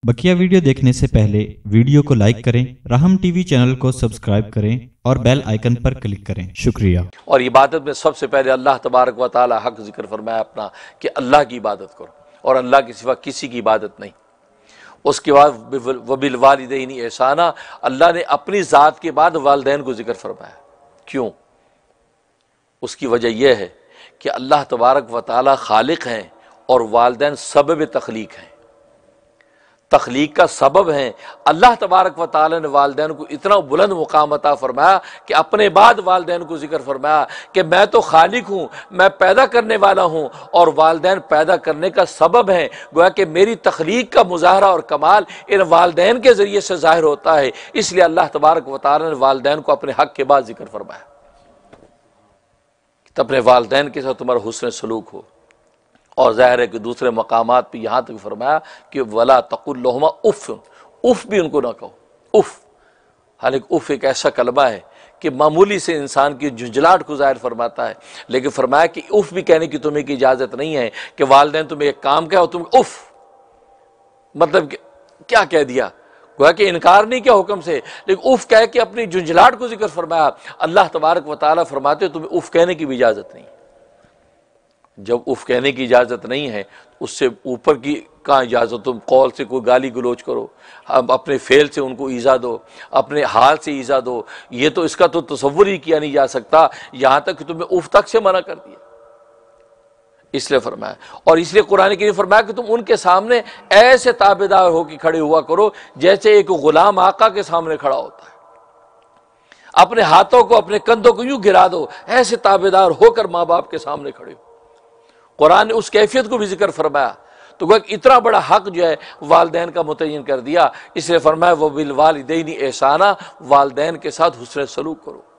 बकिया video देखने से पहले वीडियो को लाइक करें, राहम टीवी चैनल को सब्सक्राइब करें और बेल आइकन पर क्लिक करें। शुक्रिया। और इबादत में सबसे पहले अल्लाह तबारक व तआला हक जिक्र फरमाया अपना कि अल्लाह की इबादत करो और अल्लाह के सिवा किसी की इबादत नहीं। उसके बाद वबिल वालिदैनि एहसाना, अल्लाह ने अपनी ज़ात के बाद वालिदैन को जिक्र फरमाया। क्यों? उसकी वजह यह है कि अल्लाह तबारक व तआला खालिक हैं और वालिदैन सबब तख्लीक हैं, तख्लीक का सबब हैं। अल्लाह तबारक व तआला ने वालिदैन को इतना बुलंद मुकाम अता फरमाया कि अपने बाद वालिदैन को जिक्र फरमाया कि मैं तो खालिक हूँ, मैं पैदा करने वाला हूँ और वालिदैन पैदा करने का सबब हैं। गोया कि मेरी तख्लीक का मुजाहरा और कमाल इन वालिदैन के ज़रिए से ज़ाहिर होता है। इसलिए अल्लाह तबारक व तआला ने वालिदैन को अपने हक़ के बाद जिक्र फरमाया। तो अपने वालिदैन के साथ तुम्हारा हुस्न सलूक हो। और ज़ाहिर है कि दूसरे मकामात पे यहाँ तक फरमाया कि वला तकुल लहुमा उफ़, उफ़ भी उनको ना कहो। उफ़, हालांकि उफ़ एक ऐसा कलमा है कि मामूली से इंसान की झुंझलाहट को ज़ाहिर फरमाता है, लेकिन फरमाया कि उफ़ भी कहने की तुम्हें की इजाज़त नहीं है कि वालिदैन तुम्हें एक काम कहे और तुम उफ़, मतलब क्या कह दिया, गोया कि इनकार नहीं किया हुक्म से, लेकिन उफ़ कह के अपनी झुंझलाहट को जिक्र फरमाया। अल्लाह तबारक व तआला फरमाते तुम्हें उफ़ कहने की भी इजाज़त नहीं। जब उफ़ कहने की इजाज़त नहीं है, उससे ऊपर की कहाँ इजाज़त? तुम कौल से कोई गाली गलोच करो, अपने फ़ेल से उनको ईज़ा दो, अपने हाल से ईज़ा दो, ये तो इसका तो तसव्वुर ही किया नहीं जा सकता। यहाँ तक कि तुम्हें उफ़ तक से मना कर दिया, इसलिए फरमाया। और इसलिए कुरान के लिए फरमाया कि तुम उनके सामने ऐसे ताबेदार हो कि खड़े हुआ करो जैसे एक गुलाम आका के सामने खड़ा होता है। अपने हाथों को, अपने कंधों को यूं गिरा दो, ऐसे ताबेदार होकर माँ बाप के सामने खड़े हो। कुरान ने उस कैफियत को भी जिक्र फरमाया। तो वह इतना बड़ा हक जो है वालिदैन का मुतय्यन कर दिया, इसलिए फरमाया वबिल वालिदैनि एहसाना, वालिदैन के साथ हुस्न सलूक करो।